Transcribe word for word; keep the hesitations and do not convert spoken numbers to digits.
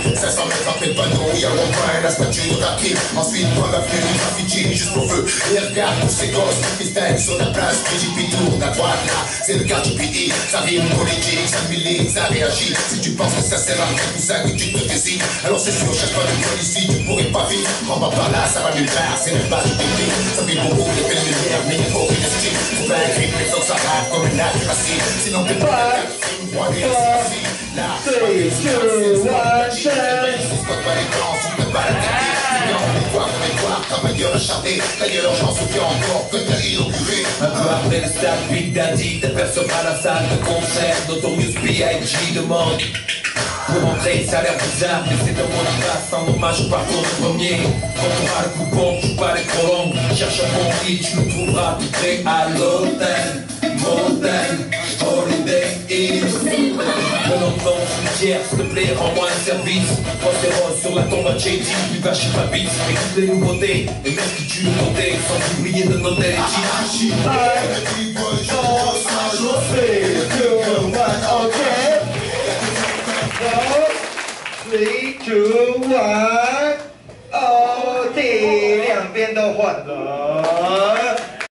cinq cents mètres après le panneau, y'a le rond-point, la statue de Rakim. Ensuite, prends l'avenue du graffiti, juste pour feu. Et regarde tous ces gosses qui freestyle sur la place. P J P tourne à droite, là, c'est le quartier P I. Ça rime politique, ça milite, ça réagit. Si tu penses que ça sert à rien, tout ça, que tu te décides. Alors c'est sûr, cherche pas de gueule ici, tu pourrais pas vivre. Prends pas par là, ça va nulle part, c'est même pas du public. Ça vit beaucoup, il y a plein de lumière, mais il n'y a pas aucune estime. Faut pas écrire, mais faut que ça rate comme une nappe facile. Sinon t'es pas là, moi, des ici. Là, three, two, one, shine. C'est pas pas les grands, si t'as pas la tête. Voir comme une voir, ta meilleure acharnée. D'ailleurs, j'en souviens encore que t'as inauguré. Un peu après le stade Big Daddy, t'apercevras la salle de concert. Notorious B I G demande pour entrer, ça a l'air bizarre, mais c'est un mot de passe en hommage au parcours du premier. Quand on aura le coupon, joue pas les trop longues. Cherche un bon hit, tu le trouveras tout près à l'hôtel. Montagne, Holiday Inn. Prenons le nom, cimetière, s'il te plaît, rends-moi un service. Postérose sur la tombe à J D, lui va chez ma bite. Écoute les nouveautés, et même si tu le côté, sans oublier de noter les titres. three, two, one， 哦，这两边都换了。